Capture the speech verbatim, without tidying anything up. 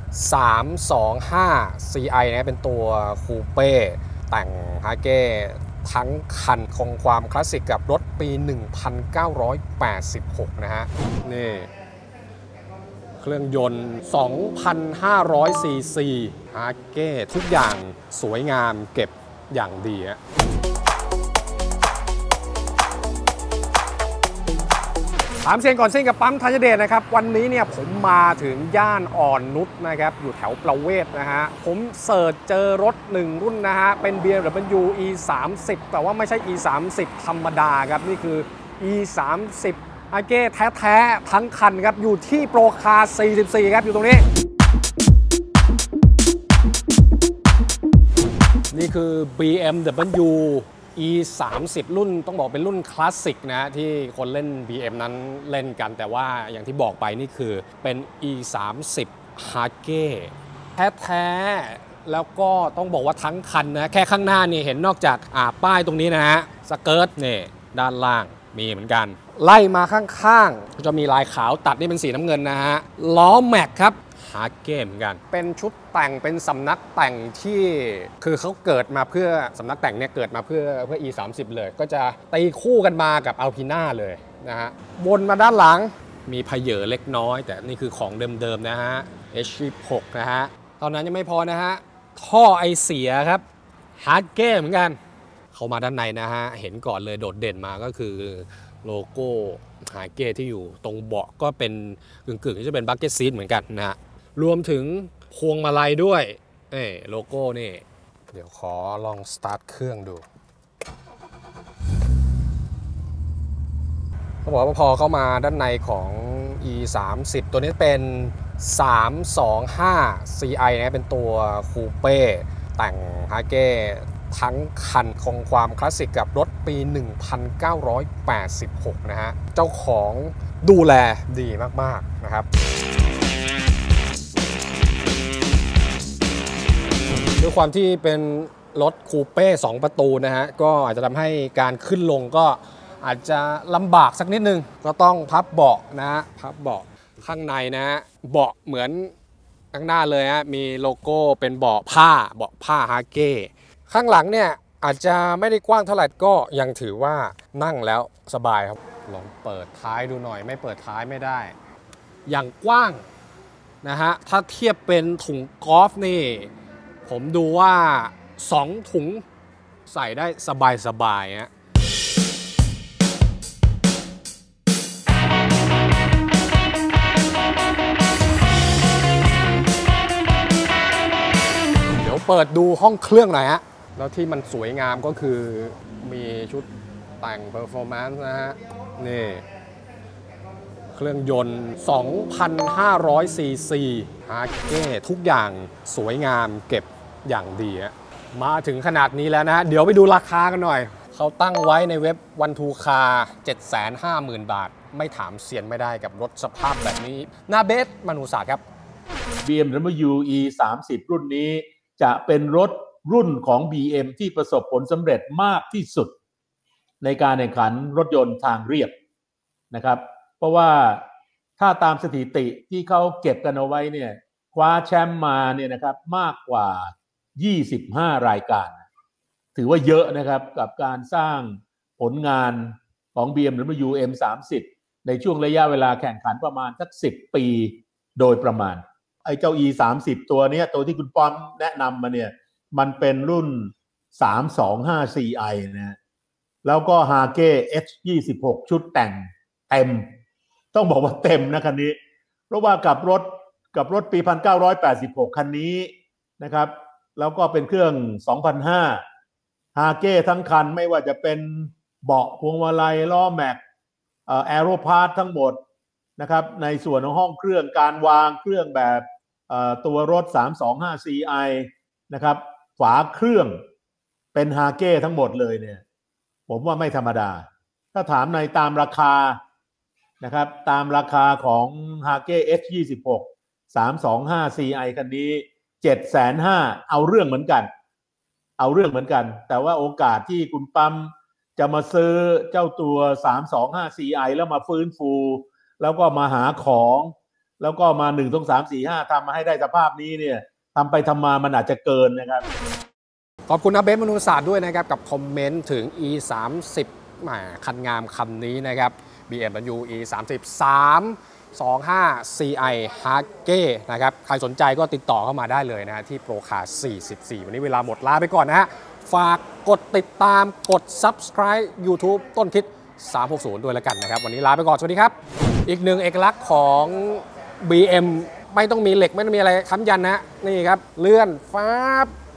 สามสองห้า ซี ไอ นะเป็นตัวคูเป้แต่งฮาเก้ทั้งคันคงความคลาสสิกกับรถปี หนึ่งพันเก้าร้อยแปดสิบหก นะฮะ นี่เครื่องยนต์ สองพันห้าร้อย ซี ซี ฮาเก้ทุกอย่างสวยงามเก็บอย่างดีฮะถามเซียนก่อนเซียนกับปั๊มธัญเดชนะครับวันนี้เนี่ยผมมาถึงย่านอ่อนนุชนะครับอยู่แถวประเวศนะฮะผมเสิร์ชเจอรถหนึ่งรุ่นนะฮะเป็น บี เอ็ม ดับเบิลยู อี สามสิบ แต่ว่าไม่ใช่ อี สามสิบ ธรรมดาครับนี่คือ อี สามสิบ อาเก้แท้ๆทั้งคันครับอยู่ที่โปรคาร์ สี่สิบสี่ ครับอยู่ตรงนี้นี่คือ บี เอ็ม ดับเบิลยู อี สามสิบ รุ่นต้องบอกเป็นรุ่นคลาสสิกนะที่คนเล่น บี เอ็ม นั้นเล่นกันแต่ว่าอย่างที่บอกไปนี่คือเป็น อี สามสิบ ฮาเก้แท้ๆแล้วก็ต้องบอกว่าทั้งคันนะแค่ข้างหน้านี่เห็นนอกจากอ่าป้ายตรงนี้นะฮะสเกิร์ตนี่ด้านล่างมีเหมือนกันไล่มาข้างๆจะมีลายขาวตัดนี่เป็นสีน้ำเงินนะฮะล้อแม็กครับฮาเก้เหมือนกันเป็นชุดแต่งเป็นสำนักแต่งที่คือเขาเกิดมาเพื่อสำนักแต่งเนี่ยเกิดมาเพื่อเพื่อ อี สามสิบ เลยก็จะตีคู่กันมากับอัลพีน่าเลยนะฮะวนมาด้านหลังมีเพเยอเล็กน้อยแต่นี่คือของเดิมๆนะฮะ เอช สิบหก นะฮะตอนนั้นยังไม่พอนะฮะท่อไอเสียครับฮาเก้เหมือนกันเข้ามาด้านในนะฮะเห็นก่อนเลยโดดเด่นมาก็คือโลโก้ฮาเก้ที่อยู่ตรงเบาะก็เป็นกึ่งๆที่จะเป็นบัคเก็ตซีทเหมือนกันนะฮะรวมถึงพวงมาลัยด้วยเอ้โลโก้นี่เดี๋ยวขอลองสตาร์ทเครื่องดูเขาบอกว่าพอเข้ามาด้านในของ อี สามสิบ ตัวนี้เป็น สามสองห้า ซี ไอ นะเป็นตัวคูเป้แต่งฮาเก้ทั้งคันคงความคลาสสิกกับรถปี หนึ่งพันเก้าร้อยแปดสิบหก นะฮะเจ้าของดูแลดีมากๆนะครับด้วยความที่เป็นรถคูเป้สองประตูนะฮะก็อาจจะทำให้การขึ้นลงก็อาจจะลำบากสักนิดนึงก็ต้องพับเบาะนะฮะพับเบาะข้างในนะฮะเบาะเหมือนข้างหน้าเลยฮะมีโลโก้เป็นเบาะผ้าเบาะผ้าฮาเก้ข้างหลังเนี่ยอาจจะไม่ได้กว้างเท่าไหร่ก็ยังถือว่านั่งแล้วสบายครับลองเปิดท้ายดูหน่อยไม่เปิดท้ายไม่ได้อย่างกว้างนะฮะถ้าเทียบเป็นถุงกอล์ฟนี่ผมดูว่าสองถุงใส่ได้สบายๆฮะเดี๋ยวเปิดดูห้องเครื่องหน่อยฮะแล้วที่มันสวยงามก็คือมีชุดแต่ง performance นะฮะนี่เครื่องยนต์ สองพันห้าร้อย ซี ซี ฮาเก้ทุกอย่างสวยงามเก็บอย่างดีฮะมาถึงขนาดนี้แล้วนะฮะเดี๋ยวไปดูราคากันหน่อยเขาตั้งไว้ในเว็บ วัน ทู คาร์ เจ็ดแสนห้าหมื่น บาทไม่ถามเซียนไม่ได้กับรถสภาพแบบนี้หน้าเบสมนุษย์ครับบี เอ็ม ดับเบิลยู อี สามสิบ รุ่นนี้จะเป็นรถรุ่นของ บี เอ็ม ที่ประสบผลสำเร็จมากที่สุดในการแข่งขันรถยนต์ทางเรียบนะครับเพราะว่าถ้าตามสถิติที่เขาเก็บกันเอาไว้เนี่ยคว้าแชมป์มาเนี่ยนะครับมากกว่ายี่สิบห้ารายการถือว่าเยอะนะครับกับการสร้างผลงานของ บี เอ็ม ดับเบิลยู เอ็ม สามสิบ ในช่วงระยะเวลาแข่งขันประมาณสักสิบปีโดยประมาณไอ้เจ้า อี สามสิบ ตัวเนี้ยตัวที่คุณป้อมแนะนำมาเนี่ยมันเป็นรุ่น สามสองห้า ซี ไอ นะแล้วก็ Hage เอช ยี่สิบหก ชุดแต่งเต็มต้องบอกว่าเต็มนะคันนี้เพราะว่ากับรถกับรถปี หนึ่งพันเก้าร้อยแปดสิบหก คันนี้นะครับแล้วก็เป็นเครื่อง สองพันห้า Hage ทั้งคันไม่ว่าจะเป็นเบาะพวงมาลัยล้อแม็กเอ่อแอโรพาร์ททั้งหมดนะครับในส่วนของห้องเครื่องการวางเครื่องแบบเอ่อตัวรถ สามสองห้า ซี ไอ นะครับฝาเครื่องเป็น Hage ทั้งหมดเลยเนี่ยผมว่าไม่ธรรมดาถ้าถามในตามราคานะครับตามราคาของ Hage เอช ยี่สิบหก สามสองห้า ซี ไอ คันนี้ เจ็ดแสนห้าหมื่น เอาเรื่องเหมือนกันเอาเรื่องเหมือนกันแต่ว่าโอกาสที่คุณปั๊มจะมาซื้อเจ้าตัว สามสองห้า ซี ไอ แล้วมาฟื้นฟูแล้วก็มาหาของแล้วก็มาหนึ่งสองสามสี่ห้าทำมาให้ได้สภาพนี้เนี่ยทำไปทำมามันอาจจะเกินนะครับขอบคุณนะเบนมนุษย์ศาสตร์ด้วยนะครับกับคอมเมนต์ถึง อี สามสิบ แหมคันงามคันนี้นะครับ บี เอ็ม ดับเบิลยู อี สามสิบ สาม สองห้า ซี ไอ Hage นะครับใครสนใจก็ติดต่อเข้ามาได้เลยนะฮะที่โปรคาร์สี่สิบสี่ วันนี้เวลาหมดลาไปก่อนนะฮะฝากกดติดตามกด Subscribe YouTube ต้นคิดสามหกศูนย์ด้วยแล้วกันนะครับวันนี้ลาไปก่อนสวัสดีครับอีกหนึ่งเอกลักษณ์ของ บี เอ็ม ไม่ต้องมีเหล็กไม่ต้องมีอะไรค้ำยันนะนี่ครับเลื่อนฟ้า